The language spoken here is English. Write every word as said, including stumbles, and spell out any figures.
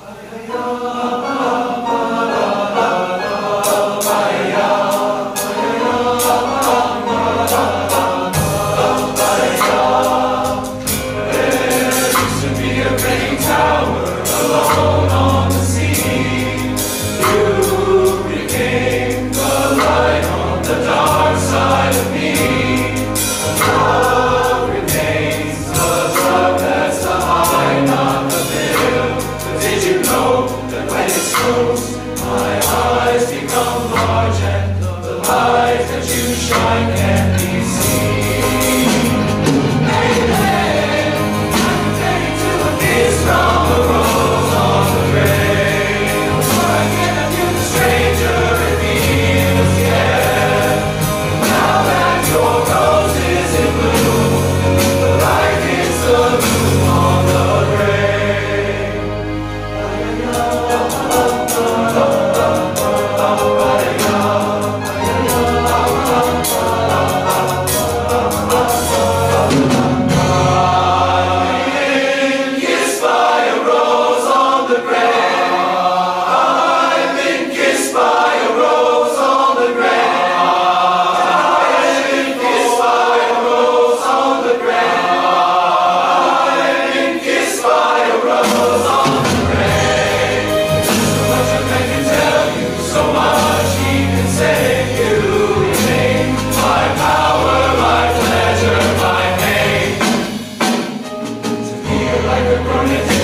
My eyes become large and the light that you shine can be seen. Hey, hey, I'm ready to a kiss from the rose on the grave. I get you, stranger, it feels, yeah. Now that your rose is in bloom, the light hits the room on the grave. Like a burning